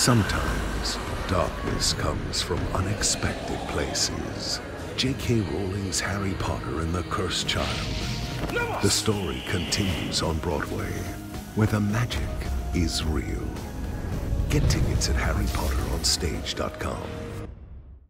Sometimes, darkness comes from unexpected places. J.K. Rowling's Harry Potter and the Cursed Child. The story continues on Broadway, where the magic is real. Get tickets at harrypotteronstage.com.